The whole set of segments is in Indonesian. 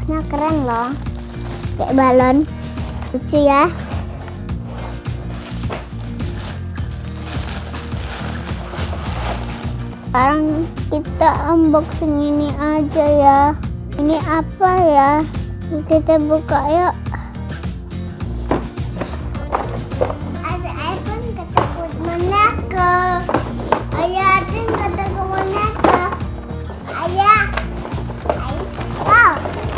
tasnya keren loh, kayak balon, lucu ya. Sekarang kita unboxing ini aja ya. Ini apa ya? Kita buka yuk. Ada iPhone ketakut monaka. Ayah ada ketakut monaka. Ayah. Ayo.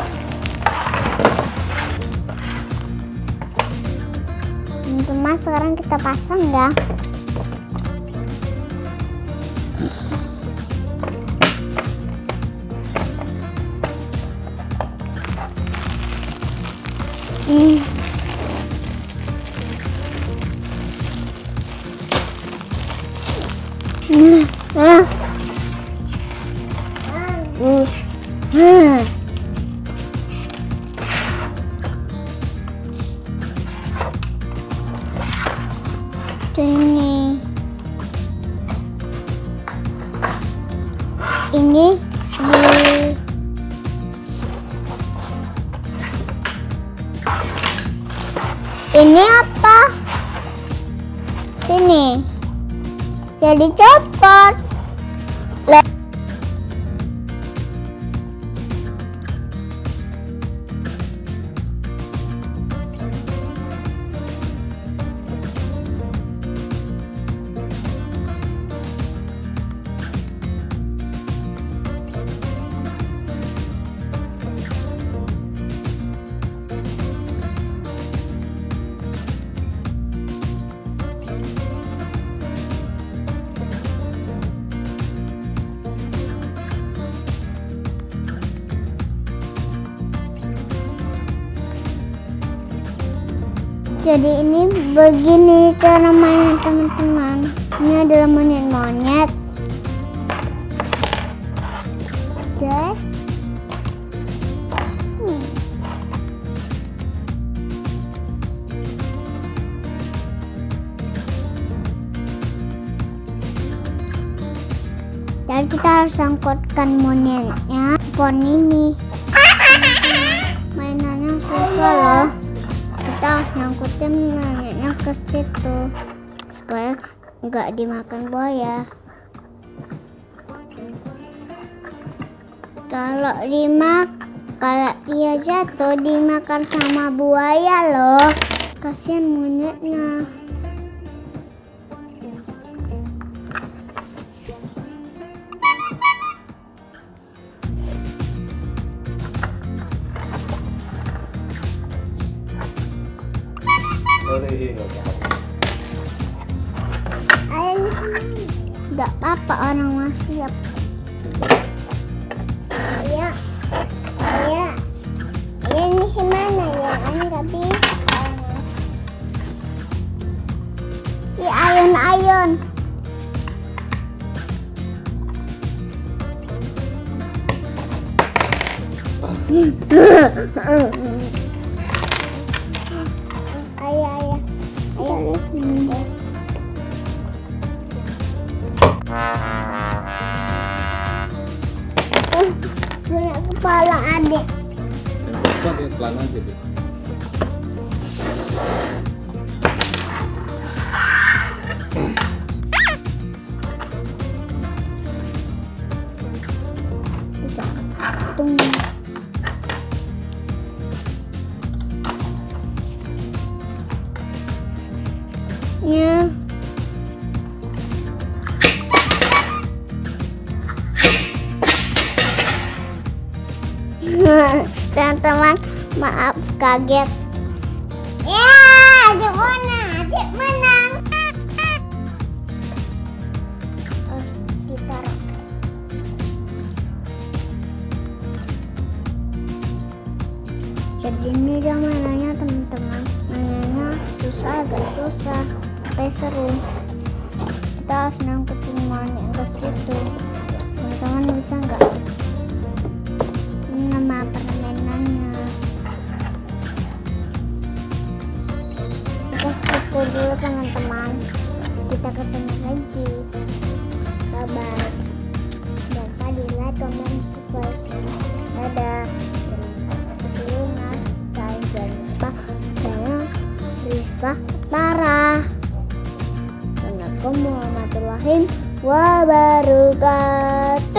Teman, sekarang kita pasang ya. Ini apa? Sini. Jadi copot. Jadi ini begini cara mainnya teman-teman. Ini adalah monyet-monyet. Oke. Jadi kita harus sangkutkan monyetnya pohon ini. Mainannya susah loh. Kita harus nyangkutin monyetnya ke situ supaya nggak dimakan buaya. Kalau dia jatuh dimakan sama buaya loh. Kasihan monyetnya. Gak apa-apa, orang masih siap. Ayah, ini gimana ya? Ini gak bisa. Ayun. Ayah. Punya kepala adik. Pakai pelan aja deh. Tunggu. Ya. Teman-teman, maaf kaget. Ya, adik menang. Harus ditaruh. Jadi ini dia mainannya teman-teman. Mainannya agak susah, tapi seru. Kita harus nangkutin monyet ke situ. Teman-teman bisa nggak? Ini nama permainannya. Kita skip dulu teman-teman. Kita ketemu lagi. Bye bye. Jangan lupa di like, comment, subscribe. Dadah. warahmatullahi wabarakatuh.